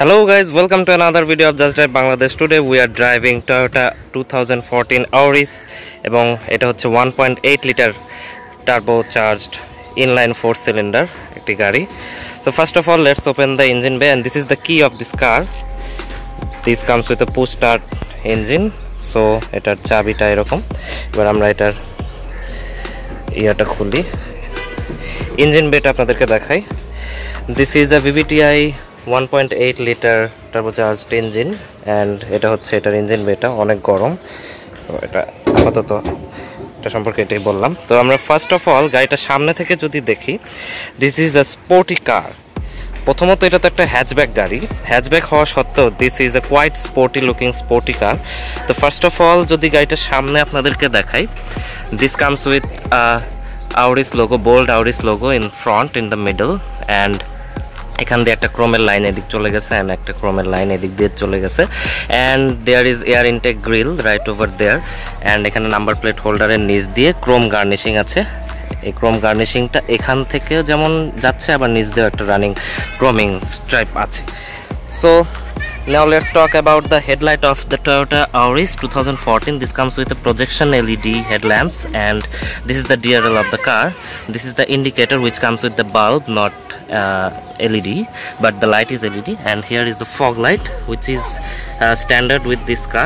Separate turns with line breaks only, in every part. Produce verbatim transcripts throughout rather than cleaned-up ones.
Hello guys, welcome to another video of Just Drive Bangladesh. Today we are driving Toyota twenty fourteen Auris এবং এটা হচ্ছে one point eight liter turbo charged inline four cylinder একটি গাড়ি. So first of all let's open the engine bay and this is the key of this car. This comes with a push start engine. So এটার চাবিটা এরকম. এবার আমরা এটার ইয়াটা খুলি. Engine bayটা আপনাদেরকে দেখাই. This is a V V T I one point eight liter turbocharged engine and এটা হচ্ছে এটার ইঞ্জিন বেটা অনেক গরম তো এটা আপাতত এটা সম্পর্কে এটাই বললাম তো আমরা ফার্স্ট অফ অল গাড়িটা সামনে থেকে যদি দেখি this is a sporty car প্রথমত এটা তো একটা হ্যাচব্যাক গাড়ি হ্যাচব্যাক হওয়া সত্ত্বেও this is a quite sporty looking sporty car তো ফার্স্ট অফ অল যদি গাড়িটা সামনে আপনাদেরকে দেখাই this comes with Auris logo bold Auris logo in front in the middle and এখান দিয়ে একটা ক্রোমের লাইন এদিক চলে গেছে এন্ড একটা ক্রোমের লাইন এদিক দিয়ে চলে গেছে and there is air intake grille right over there and এখানে নাম্বার প্লেট হোল্ডারের নিচ দিয়ে ক্রোম গার্নিশিং আছে এই ক্রোম গার্নিশিংটা এখান থেকে যেমন যাচ্ছে আবার নিচ দিয়ে একটা রানিং ক্রোমিং স্ট্রাইপ আছে so now let's talk about the headlight of the Toyota Auris twenty fourteen. This comes with a projection L E D headlamps and this is the D R L of the car. This is the indicator which comes with the bulb, not uh, L E D, but the light is L E D. And here is the fog light which is uh, standard with this car.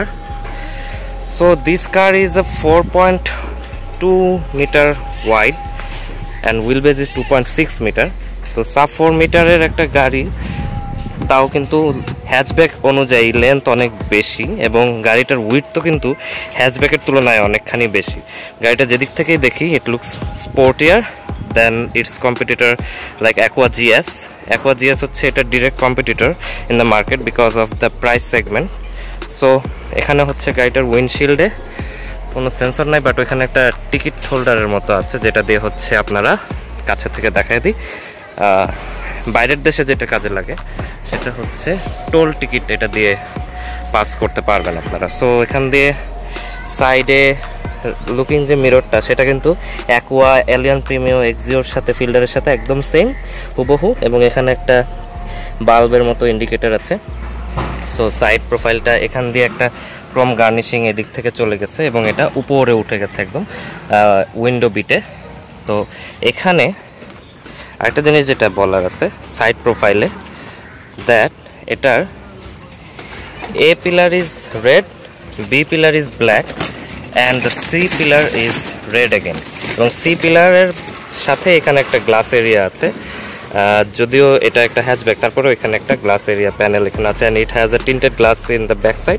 So this car is a four point two meter wide and wheelbase is two point six meter. So sub four meter এর একটা গাড়ি তাও কিন্তু hatchback অনুযায়ী length অনেক বেশি এবং গাড়িটার উইডথ তো কিন্তু হ্যাচব্যাকের তুলনায় অনেকখানি বেশি গাড়িটা যেদিক থেকেই দেখি it looks sportier than its competitor like Aqua GS Aqua GS হচ্ছে এটা direct competitor in the market because of the price segment so এখানে হচ্ছে গাড়িটার উইন্ডশিল্ডে কোনো সেন্সর নাই বাট ওইখানে একটা টিকিট হোল্ডারের মতো আছে যেটা দিয়ে হচ্ছে আপনারা কাছে থেকে দেখায় দিই বাইরের দেশে যেটা কাজে লাগে সেটা হচ্ছে টোল টিকিট এটা দিয়ে পাস করতে পারবেন আপনারা সো এখান দিয়ে সাইডে লুকিং যে মিররটা সেটা কিন্তু অ্যাকোয়া এলিয়ান প্রিমিও এক্সিওর সাথে ফিল্ডারের সাথে একদম সেম হুবহু এবং এখানে একটা বাল্বের মতো ইন্ডিকেটর আছে সো সাইড প্রোফাইলটা এখান দিয়ে একটা ক্রোম গার্নিশিং এদিক থেকে চলে গেছে এবং এটা উপরে উঠে গেছে একদম উইন্ডো বিটে তো এখানে আরেকটা জিনিস যেটা বলার আছে সাইড প্রোফাইলে দ্যাট এটার A pillar is red B pillar is black and the C pillar is red again এবং সি পিলারের সাথে এখানে একটা গ্লাস এরিয়া আছে যদিও এটা একটা হ্যাচব্যাক তারপরেও এখানে একটা গ্লাস এরিয়া প্যানেল এখানে আছে and it has a tinted glass in the back side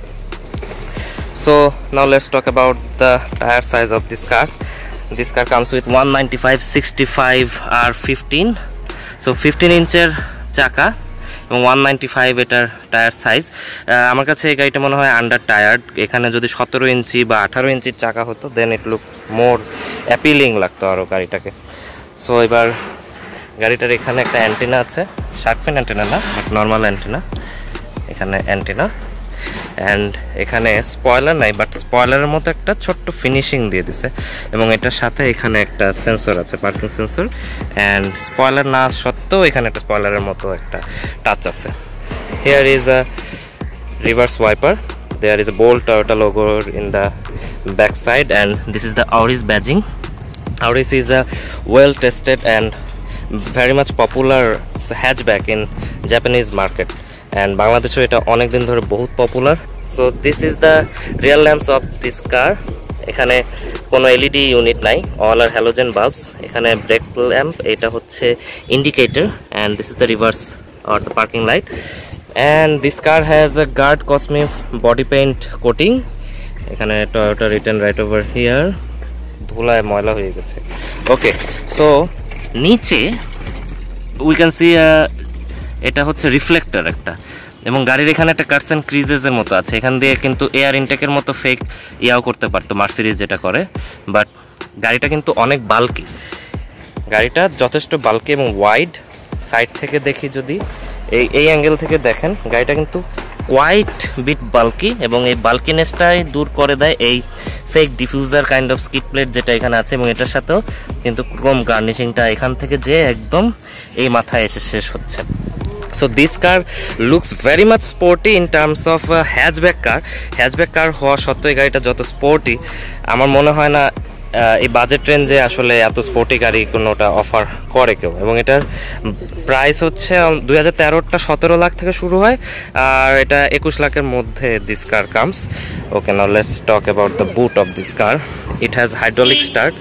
so now let's talk about the tyre size of this car This car comes with one ninety-five sixty-five R fifteen so fifteen ইঞ্চের চাকা এবং one ninety-five এটার tyre size আমার কাছে এই গাড়িটা মনে হয় আন্ডার টায়ার্ড এখানে যদি সতেরো ইঞ্চি বা আঠারো ইঞ্চির চাকা হতো দেন ইট লুক মোর অ্যাপিলিং লাগতো আরও গাড়িটাকে সো এবার গাড়িটার এখানে একটা অ্যান্টেনা আছে শার্ক ফিন অ্যান্টেনা না বাট নর্মাল অ্যান্টেনা এখানে অ্যান্টেনা অ্যান্ড এখানে স্পয়লার নাই বাট স্পয়লারের মতো একটা ছোট্ট ফিনিশিং দিয়ে দিছে এবং এটার সাথে এখানে একটা সেন্সর আছে পার্কিং সেন্সর অ্যান্ড স্পয়লার না সত্ত্বেও এখানে একটা স্পয়লারের মতো একটা টাচ আছে here is a reverse wiper there is a bold Toyota logo in the back side and this is the Auris badging. Auris is a well tested and very much popular hatchback in Japanese market and বাংলাদেশে এটা অনেক দিন ধরে বহুত popular so this is the rear lamps of this car এখানে কোনো LED unit নাই all are halogen bulbs এখানে ব্রেক ল্যাম্প এটা হচ্ছে indicator and this is the reverse or the parking light and this car has a guard cosmic body paint coating এখানে Toyota written right over here ধুলায় ময়লা হয়ে গেছে okay so নিচে we can see এটা হচ্ছে রিফ্লেক্টর একটা এবং গাড়ির এখানে একটা কাটস অ্যান্ড ক্রিজেসের মতো আছে এখান দিয়ে কিন্তু এয়ার ইনটেকের মতো ফেক ইয়াও করতে পারতো মার্সিডিজ যেটা করে বাট গাড়িটা কিন্তু অনেক বাল্কি গাড়িটা যথেষ্ট বাল্কি এবং ওয়াইড সাইড থেকে দেখি যদি এই এই অ্যাঙ্গেল থেকে দেখেন গাড়িটা কিন্তু কোয়াইট বিট বাল্কি এবং এই বাল্কিনেসটাই দূর করে দেয় এই fake diffuser kind of skid plate যেটা এখানে আছে এবং এটার সাথেও কিন্তু ক্রোম গার্নিশিংটা এখান থেকে যে একদম এই মাথায় এসে শেষ হচ্ছে So this car looks very much sporty in terms of uh, hatchback car. Hatchback car হওয়া সত্ত্বেও এই গাড়িটা যত স্পোর্টি, আমার মনে হয় না এই বাজেট রেঞ্জে আসলে এত স্পোর্টি গাড়ি কোনোটা অফার করে কেউ। এবং এটার প্রাইস হচ্ছে দুই হাজার তেরোটা সতেরো লাখ থেকে শুরু হয়, আর এটা একুশ লাখের মধ্যে this car comes. Okay, now let's talk about the boot of this car. It has hydraulic struts,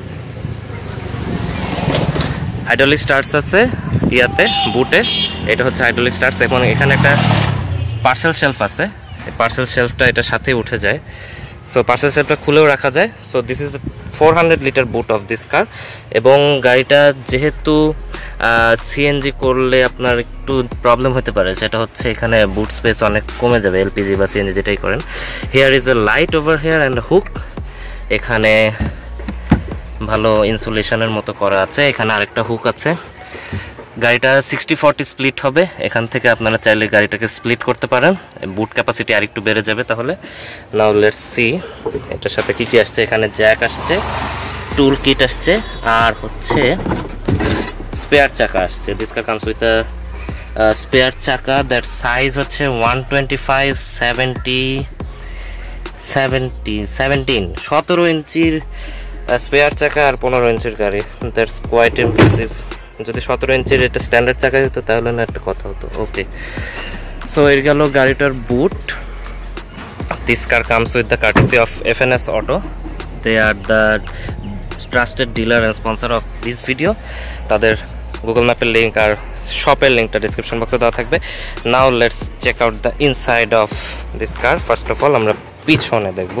hydraulic struts আছে ইয়াতে বুটে, এটা হচ্ছে হাইড্রোলিক স্টার্টস। এবং এখানে একটা পার্সেল শেলফ আছে, পার্সেল শেলফটা এটার সাথে উঠে যায়, সো পার্সেল শেলফটা খুলেও রাখা যায়। So this is the four hundred litre boot of this car. এবং গাড়িটা যেহেতু সিএনজি করলে আপনার একটু প্রবলেম হতে পারে, সেটা হচ্ছে এখানে বুট স্পেস অনেক কমে যাবে এলপিজি বা সিএনজি যেটাই করেন। Here is a light over here and hook, এখানে ভালো ইনসুলেশনের মতো করা আছে। এখানে আরেকটা হুক আছে। গাড়িটা সিক্সটি ফর্টি স্প্লিট হবে, এখান থেকে আপনারা চাইলে গাড়িটাকে স্প্লিট করতে পারেন, বুট ক্যাপাসিটি আরেকটু বেড়ে যাবে তাহলে। নাও লেটস সি এটার সাথে কী কী আসছে। এখানে জ্যাক আসছে, টুল কিট আসছে, আর হচ্ছে স্পেয়ার চাকা আসছে। This car comes with spare চাকা দ্যাট সাইজ হচ্ছে one twenty five seventy seventy seventeen সতেরো ইঞ্চির স্পেয়ার চাকা আর পনেরো ইঞ্চির গাড়ি। That's quite impressive. যদি সতেরো ইঞ্চির এটা স্ট্যান্ডার্ড চাকা হতো তাহলে না একটা কথা হতো। ওকে, সো এর গেল গাড়িটার boot. This car comes with the courtesy of FNS auto. They are the trusted dealer and sponsor of this video. তাদের গুগল ম্যাপের লিঙ্ক আর শপের লিঙ্কটা ডিসক্রিপশন বক্সে দেওয়া থাকবে। Now let's check out the inside of this car. First of all আমরা পিছনে দেখব।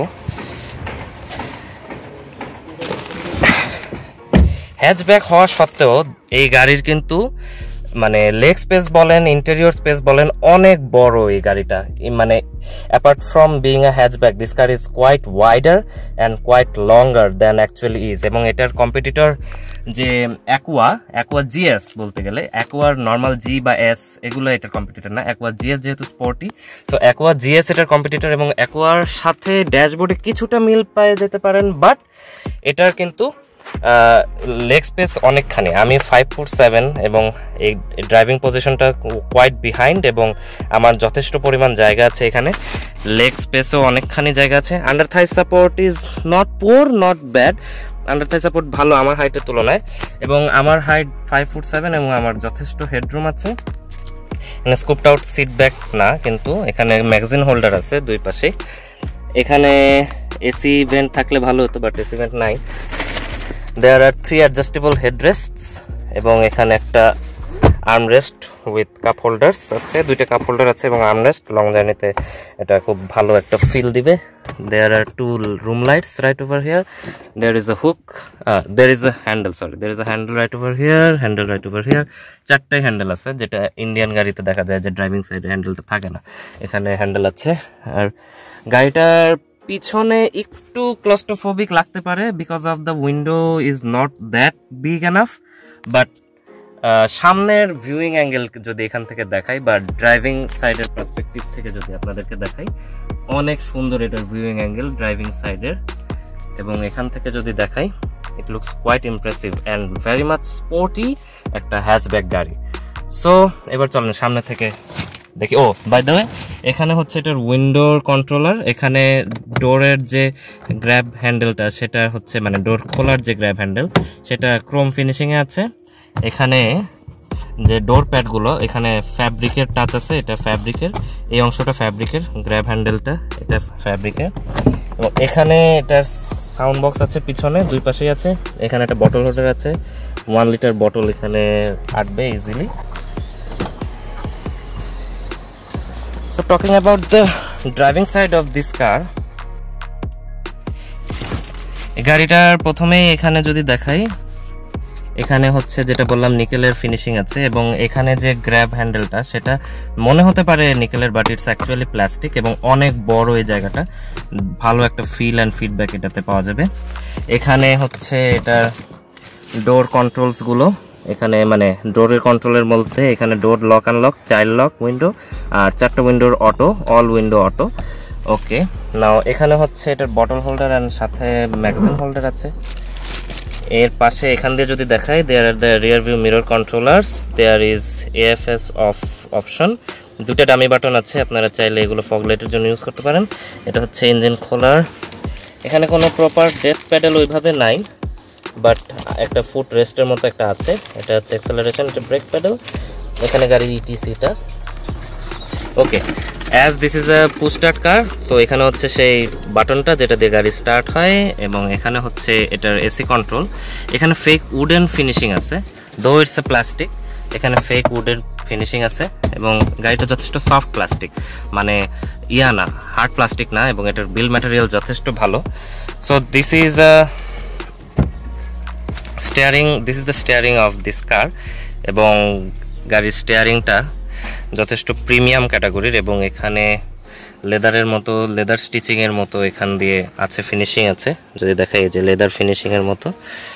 হ্যাচব্যাক হওয়া সত্ত্বেও এই গাড়ির কিন্তু মানে লেগ স্পেস বলেন, ইন্টেরিয়র স্পেস বলেন, অনেক বড় এই গাড়িটা। মানে apart from being a hatchback, this car is quite wider and quite longer than actually is. এবং এটার কম্পিটিটর যে অ্যাকোয়া, অ্যাকোয়া জিএস বলতে গেলে, অ্যাকোয়ার নর্মাল জি বা এস এগুলো এটার কম্পিটিটর না। অ্যাকোয়া জিএস যেহেতু স্পোর্টি, সো অ্যাকোয়া জিএস এটার কম্পিটিটর। এবং অ্যাকোয়ার সাথে ড্যাশবোর্ডে কিছুটা মিল পেয়ে যেতে পারেন, বাট এটার কিন্তু লেগ স্পেস অনেকখানি। আমি ফাইভ ফুট সেভেন এবং এই ড্রাইভিং পজিশনটা কোয়াইট বিহাইন্ড, এবং আমার যথেষ্ট পরিমাণ জায়গা আছে এখানে। লেগ স্পেসও অনেকখানি জায়গা আছে। Under thigh support is not poor, not bad. Under thigh support ভালো আমার হাইটের তুলনায়। এবং আমার হাইট ফাইভ ফুট সেভেন এবং আমার যথেষ্ট হেডরুম আছে। এখানে স্কুপড আউট সিট ব্যাক না, কিন্তু এখানে ম্যাগাজিন হোল্ডার আছে দুই পাশে। এখানে এসি ভেন্ট থাকলে ভালো হতো, বাট এসি ভেন্ট নাই। There are three adjustable headrests এবং এখানে একটা আর্মরেস্ট উইথ কাপ হোল্ডার্স আছে, দুইটা কাপ হোল্ডার আছে এবং আর্মরেস্ট। লং জার্নিতে এটা খুব ভালো একটা ফিল দিবে। There are two room lights right over here. There is a hook, uh, there is a handle, sorry, there is a handle right over here, handle right over here. চারটাই handle আছে, যেটা Indian গাড়িতে দেখা যায় যে driving সাইডে হ্যান্ডেলটা থাকে না, এখানে হ্যান্ডেল আছে। আর গাড়িটার পিছনে একটু ক্লস্ট্রোফোবিক লাগতে পারে because of the window is not that big enough, but সামনের ভিউইং অ্যাঙ্গেল যদি এখান থেকে দেখাই বা ড্রাইভিং সাইডের পার্সপেক্টিভ থেকে যদি আপনাদেরকে দেখাই, অনেক সুন্দর এটার ভিউইং অ্যাঙ্গেল ড্রাইভিং সাইডের। এবং এখান থেকে যদি দেখাই, it looks quite impressive and very much sporty একটা হ্যাচব্যাক গাড়ি। সো এবার চলেন সামনে থেকে দেখি। ও বাই দ্য ওয়ে, এখানে হচ্ছে এটার উইন্ডোর কন্ট্রোলার। এখানে ডোরের যে গ্র্যাব হ্যান্ডেলটা সেটা হচ্ছে মানে ডোর খোলার যে গ্র্যাব হ্যান্ডেল সেটা ক্রোম ফিনিশিংয়ে আছে। এখানে যে ডোর প্যাডগুলো, এখানে ফ্যাব্রিকের টাচ আছে, এটা ফ্যাব্রিকের, এই অংশটা ফ্যাব্রিকের, গ্র্যাব হ্যান্ডেলটা এটা ফ্যাব্রিকের। এবং এখানে এটার সাউন্ড বক্স আছে পিছনে, দুই পাশেই আছে। এখানে একটা বটল হোল্ডার আছে, ওয়ান লিটার বটল এখানে আটবে easily. So talking about the driving side of this car, এই গাড়িটার প্রথমেই এখানে যদি দেখাই, এখানে হচ্ছে যেটা বললাম নিকেলের ফিনিশিং আছে। এবং এখানে যে গ্র্যাব হ্যান্ডেলটা সেটা মনে হতে পারে নিকেলের, বাট ইটস অ্যাকচুয়ালি প্লাস্টিক এবং অনেক বড় এই জায়গাটা। ভালো একটা ফিল অ্যান্ড ফিডব্যাক এটাতে পাওয়া যাবে। এখানে হচ্ছে এটা ডোর কন্ট্রোলসগুলো, এখানে মানে ডোরের কন্ট্রোলের মধ্যে এখানে door lock unlock, child lock window, আর চারটা উইন্ডোর auto, all window auto. Okay, now এখানে হচ্ছে এটার বটল হোল্ডার অ্যান্ড সাথে ম্যাগাজিন হোল্ডার আছে। এর পাশে এখান দিয়ে যদি দেখাই, there are the rear view mirror controllers, there is AFS off option, দুটো ডামি বাটন আছে, আপনারা চাইলে এগুলো ফগ লাইটের জন্য ইউজ করতে পারেন। এটা হচ্ছে ইঞ্জিন খোলার। এখানে কোনো প্রপার ডেথ প্যাডেল ওইভাবে নাই, বাট একটা ফুট রেস্টের মতো একটা আছে। এটা হচ্ছে অ্যাক্সেলারেশন, এটা ব্রেক প্যাডেল। এখানে গাড়ির ইটিসিটা। Okay, as this is a push start car, তো এখানে হচ্ছে সেই বাটনটা যেটা দিয়ে গাড়ি স্টার্ট হয়, এবং এখানে হচ্ছে এটার এসি কন্ট্রোল। এখানে ফেক উডেন ফিনিশিং আছে, দো ইটস এ প্লাস্টিক, এখানে ফেক উডেন ফিনিশিং আছে, এবং গাড়িটা যথেষ্ট সফট প্লাস্টিক, মানে ইয়া না, হার্ড প্লাস্টিক না, এবং এটার বিল ম্যাটেরিয়াল যথেষ্ট ভালো। So this is a steering, this is the steering of this car, এবং গাড়ির স্টিয়ারিংটা যথেষ্ট প্রিমিয়াম ক্যাটাগরির, এবং এখানে লেদারের মতো, লেদার স্টিচিংয়ের মতো এখান দিয়ে আছে, ফিনিশিং আছে, যদি দেখাই যে লেদার ফিনিশিংয়ের মতো।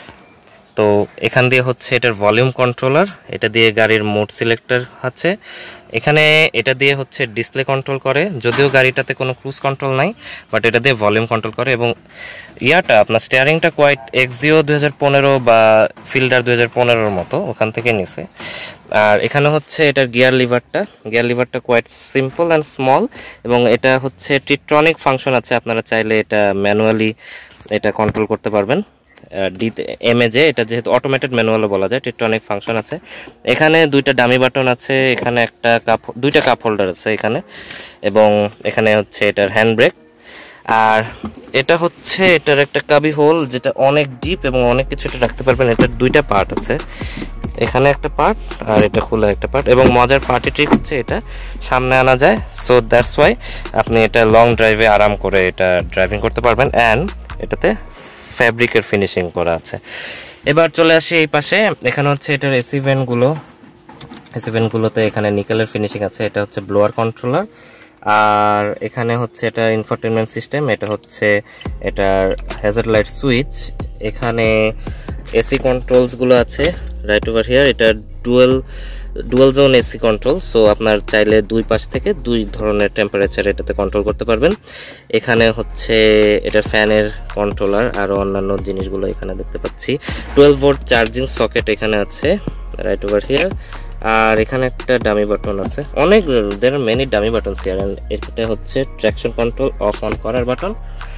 তো এখান দিয়ে হচ্ছে এটার ভলিউম কন্ট্রোলার, এটা দিয়ে গাড়ির মোড সিলেক্টর আছে, এখানে এটা দিয়ে হচ্ছে ডিসপ্লে কন্ট্রোল করে, যদিও গাড়িটাতে কোনো ক্রুজ কন্ট্রোল নাই, বাট এটা দিয়ে ভলিউম কন্ট্রোল করে। এবং ইয়াটা আপনার স্টিয়ারিংটা কোয়াইট এক্সিও দুই হাজার পনেরো বা ফিল্ডার দুই হাজার পনেরোর মতো, ওখান থেকে নিছে। আর এখানে হচ্ছে এটার গিয়ার লিভারটা, গিয়ার লিভারটা কোয়াইট সিম্পল অ্যান্ড স্মল, এবং এটা হচ্ছে টিট্রনিক ফাংশন আছে, আপনারা চাইলে এটা ম্যানুয়ালি এটা কন্ট্রোল করতে পারবেন। ডি এমএজে এটা যেহেতু অটোমেটেড ম্যানুয়ালও বলা যায়, টিট্রনিক ফাংশন আছে। এখানে দুইটা ডামি বাটন আছে, এখানে একটা কাপ, দুইটা কাপ হোল্ডার আছে এখানে, এবং এখানে হচ্ছে এটার হ্যান্ড ব্রেক। আর এটা হচ্ছে এটার একটা কাবি হোল, যেটা অনেক ডিপ এবং অনেক কিছু এটা রাখতে পারবেন। এটার দুইটা পার্ট আছে, এখানে একটা পার্ট আর এটা খোলা একটা পার্ট, এবং মজার পার্টি ট্রিক হচ্ছে এটা সামনে আনা যায়, সো দ্যাটস ওয়াই আপনি এটা লং ড্রাইভে আরাম করে এটা ড্রাইভিং করতে পারবেন। অ্যান্ড এটাতে ফ্যাব্রিকের ফিনিশিং করা আছে। এবার চলে আসি এই পাশে, এখানে হচ্ছে এটার এসি ভেন্টগুলো, এসি ভেন্টগুলোতে এখানে নিকেলের ফিনিশিং আছে। এটা হচ্ছে ব্লোয়ার কন্ট্রোলার, আর এখানে হচ্ছে এটা ইনফোটেনমেন্ট সিস্টেম, এটা হচ্ছে এটার হ্যাজার্ড লাইট সুইচ, এখানে এসি কন্ট্রোলসগুলো আছে রাইট ওভার হিয়ার। এটা dual dual zone AC control, so আপনার চাইলে দুই পাশ থেকে দুই ধরনের টেম্পারেচার এটাতে কন্ট্রোল করতে পারবেন। এখানে হচ্ছে এটা ফ্যানের কন্ট্রোলার, আরও অন্যান্য জিনিসগুলো এখানে দেখতে পাচ্ছি। টুয়েলভ ভোল্ট চার্জিং সকেট এখানে আছে রাইট ওভার হিয়ার। আর এখানে একটা ডামি বাটন আছে, অনেক there many dummy button here. এটা হচ্ছে ট্র্যাকশন কন্ট্রোল অফ অন করার বাটন।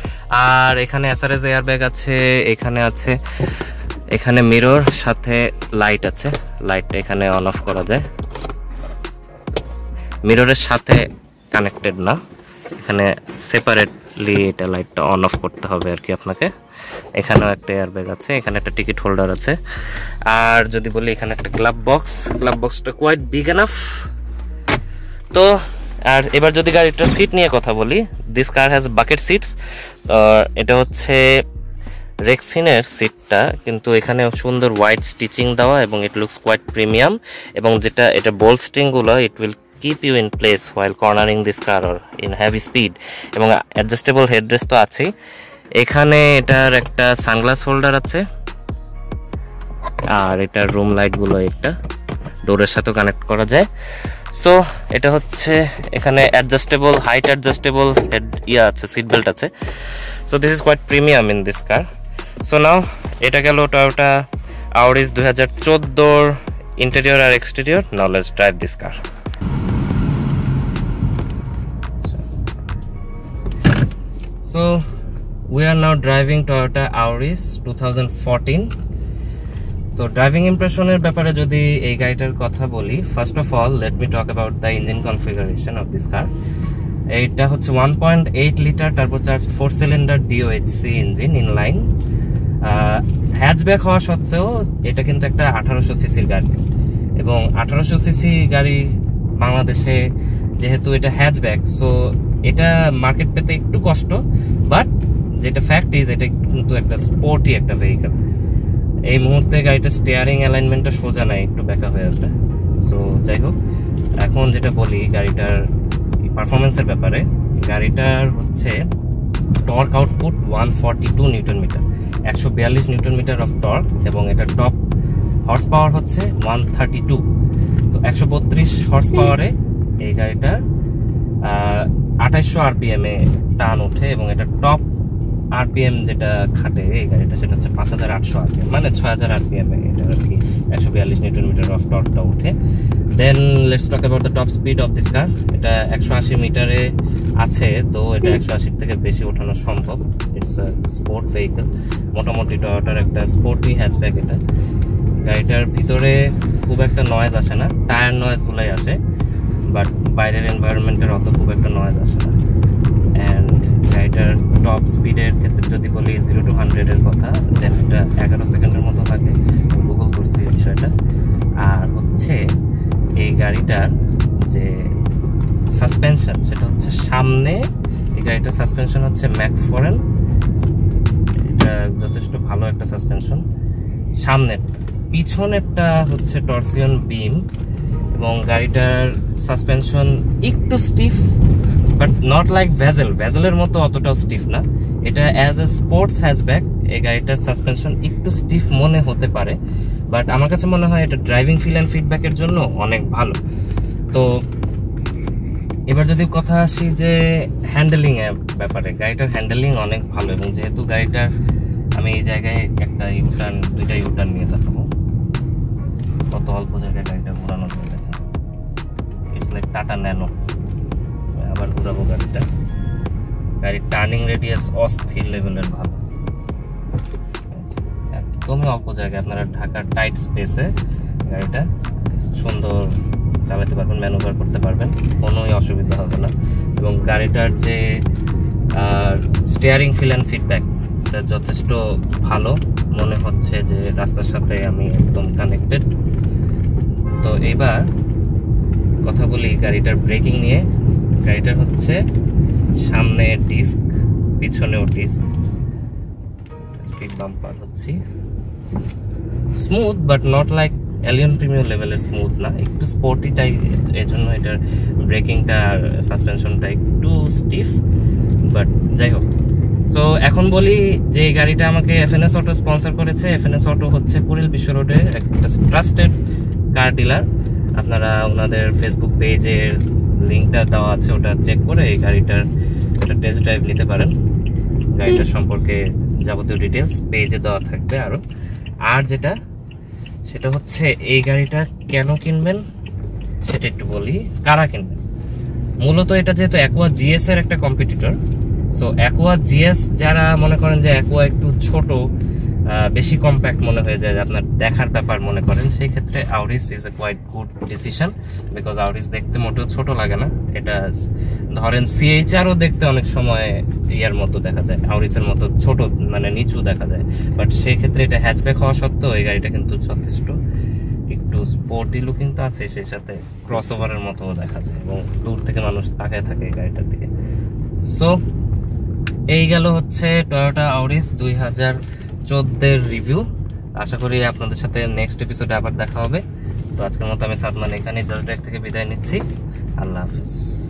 আর এখানে এসআরএস এয়ার ব্যাগ আছে, এখানে আছে, এখানে মিরর সাথে লাইট আছে, লাইটটা এখানে অন অফ করা যায়, মিররের সাথে কানেক্টেড না, এখানে সেপারেটলি এটা লাইটটা অন অফ করতে হবে আর কি আপনাকে। এখানেও একটা এয়ার ব্যাগ আছে, এখানে একটা টিকিট হোল্ডার আছে। আর যদি বলি এখানে একটা গ্লাভ বক্স, গ্লাভ বক্সটা কোয়াইট বিগ এনাফ। তো আর এবার যদি গাড়িটার সিট নিয়ে কথা বলি, this car has bucket seats. এটা হচ্ছে রেক্সিনের সিটটা, কিন্তু এখানে সুন্দর হোয়াইট স্টিচিং দেওয়া, এবং ইট লুকস কোয়াইট প্রিমিয়াম, এবং যেটা এটা বোল্টস্ট্রিংগুলো it will keep you in place while cornering this car or in heavy speed, এবং অ্যাডজাস্টেবল হেডরেস্ট তো আছেই। এখানে এটার একটা সানগ্লাস হোল্ডার আছে, আর এটার রুম লাইটগুলো একটা ডোরের সাথে কানেক্ট করা যায়। সো এটা হচ্ছে এখানে অ্যাডজাস্টেবল, হাইট অ্যাডজাস্টেবল হেড ইয়া আছে, সিট বেল্ট আছে। So this is quite premium in this car. So now এটা গেল টয়োটা আউরিস দুই হাজার চোদ্দোর ইন্টেরিয়র আর exterior. Now let's drive this car. So we are now driving Toyota Auris twenty fourteen. তো ড্রাইভিং ইমপ্রেশনের ব্যাপারে যদি এই গাড়িটার কথা বলি, first of all let me talk about the engine configuration of this car. এইটা হচ্ছে one point eight litre turbocharged four cylinder DOHC engine inline. Hatchback হওয়া সত্ত্বেও এটা কিন্তু একটা আঠারোশো সিসির গাড়ি, এবং আঠারোশো সিসি গাড়ি বাংলাদেশে যেহেতু এটা হ্যাচব্যাক, সো এটা মার্কেট পেতে একটু কষ্ট, বাট যেটা ফ্যাক্ট ইজ এটা কিন্তু একটা স্পোর্টি একটা ভেহিকল। এই মুহূর্তে গাড়িটা স্টিয়ারিং অ্যালাইনমেন্টটা সোজা নাই, একটু বেঁকা হয়ে আছে। সো যাই হোক, এখন যেটা বলি গাড়িটার পারফরমেন্সের ব্যাপারে, গাড়িটার হচ্ছে torque output one forty two newton metre, একশো বিয়াল্লিশ নিউটন মিটার অফ টর্ক, এবং এটা টপ হর্স পাওয়ার হচ্ছে ওয়ান থার্টি টু। তো একশো বত্রিশ হর্স পাওয়ারে এই গাড়িটার আঠাইশশো আরপিএম এ টান ওঠে, এবং এটা টপ আরপিএম যেটা খাটে এই গাড়িটা সেটা হচ্ছে পাঁচ হাজার আটশো আরপিএম, মানে ছয় হাজার আরপিএম এ এটা আর কি একশো বিয়াল্লিশ নিউটন মিটার অফ টর্কটা উঠে। Then let's talk about the top speed of this car. এটা একশো আশি মিটারে আছে, তো এটা একশো আশির থেকে বেশি ওঠানো সম্ভব। ইটস আ স্পোর্ট ভেহিকল, মোটামুটি টয়োটার একটা স্পোর্টি হ্যাচব্যাক এটা। গাড়িটার ভিতরে খুব একটা নয়েজ আসে না, টায়ার নয়েজগুলোই আসে, বাট বাইরের এনভায়রনমেন্টের অত খুব একটা নয়েজ আসে না। অ্যান্ড গাড়িটার টপ স্পিডের ক্ষেত্রে যদি বলি জিরো টু হান্ড্রেডের কথা, দেন এটা এগারো সেকেন্ডের মতো থাকে, গুগল করছি বিষয়টা। আর হচ্ছে এই গাড়িটার যে সাসপেনশন সেটা হচ্ছে সামনে, এই গাড়িটার সাসপেনশন হচ্ছে ম্যাকফরেন, এটা যথেষ্ট ভালো একটা সাসপেনশন সামনের। পিছনেরটা হচ্ছে টর্সিয়ন বিম, এবং গাড়িটার সাসপেনশন একটু stiff, but not like Vezel, ভেজেলের মতো অতটাও স্টিফ না। এটা অ্যাজ এ স্পোর্টস হ্যাচব্যাক এই গাড়িটার সাসপেনশন একটু স্টিফ মনে হতে পারে, বাট আমার কাছে মনে হয় এটা ড্রাইভিং ফিল অ্যান্ড ফিডব্যাকের জন্য অনেক ভালো। তো এবার যদি কথা আসি যে হ্যান্ডেলিং এর ব্যাপারে, গাড়িটার হ্যান্ডেলিং অনেক ভালো, এবং যেহেতু গাড়িটার আমি এই জায়গায় একটা ইউটার্ন, দুইটা ইউটার্ন নিয়ে দেখাবো, কত অল্প জায়গায় গাড়িটা ঘোরানো যায় দেখেন। It's like Tata Nano. আবার ঘুরাবো গাড়িটা, গাড়ির টার্নিং রেডিয়াস অস্থির লেভেলের ভালো, একদমই অল্প জায়গায় আপনারা ঢাকার টাইট স্পেসে গাড়িটা সুন্দর চালাতে পারবেন, ম্যানুভার করতে পারবেন, কোনোই অসুবিধা হবে না। এবং গাড়িটার যে স্টিয়ারিং ফিল অ্যান্ড ফিডব্যাক এটা যথেষ্ট ভালো, মনে হচ্ছে যে রাস্তার সাথে আমি একদম কানেক্টেড। তো এইবার কথা বলি গাড়িটার ব্রেকিং নিয়ে। গাড়িটার হচ্ছে সামনে ডিস্ক, পিছনেও ডিস্ক, স্পিড বাম্পার হচ্ছে smooth, but not like Allion Premier লেভেলের স্মুথ না, একটু স্পোর্টি টাইপ, এই জন্য এটার ব্রেকিংটা আর সাসপেনশনটা একটু স্টিফ, বাট যাই হোক। তো এখন বলি যে এই গাড়িটা আমাকে এফএনএস অটো স্পন্সর করেছে। এফএনএস অটো হচ্ছে কুড়িল বিশ্ব রোডে একটা ট্রাস্টেড কার ডিলার। আপনারা ওনাদের ফেসবুক পেজের লিঙ্কটা দেওয়া আছে, ওটা চেক করে এই গাড়িটার একটা টেস্ট ড্রাইভ নিতে পারেন। গাড়িটার সম্পর্কে যাবতীয় ডিটেলস পেজে দেওয়া থাকবে আরো। আর যেটা সেটা হচ্ছে এই গাড়িটা কেন কিনবেন সেটা একটু বলি, কারা কিনবেন। মূলত এটা যেহেতু অ্যাকোয়া জিএস এর একটা কম্পিটিটর, সো অ্যাকোয়া জিএস যারা মনে করেন যে অ্যাকোয়া একটু ছোট, বেশি কম্প্যাক্ট মনে হয়ে যায়, আপনার দেখার ব্যাপার মনে করেন, সেই ক্ষেত্রে Auris is a quite good decision, because Auris দেখতে মোটেও ছোট লাগে না। এটা ধরেন সিএইচআরও দেখতে অনেক সময় ইয়ার মতো দেখা যায়, আউরিসের মতো ছোট, মানে নিচু দেখা যায়, বাট সেই ক্ষেত্রে এটা হ্যাচব্যাক হওয়া সত্ত্বেও এই গাড়িটা কিন্তু যথেষ্ট একটু স্পোর্টি লুকিং তো আছে, সেই সাথে ক্রস ওভারের মতো দেখা যায়, এবং দূর থেকে মানুষ তাকায় থাকে এই গাড়িটার দিকে। সো এই গেল হচ্ছে টয়োটা আউরিস দুই হাজার চোদ্দের রিভিউ। আশা করি আপনাদের সাথে নেক্সট এপিসোডে আবার দেখা হবে। তো আজকের মতো আমি সাদমান এখানে জাস্ট ড্রাইভ থেকে বিদায় নিচ্ছি। আল্লাহ হাফিজ।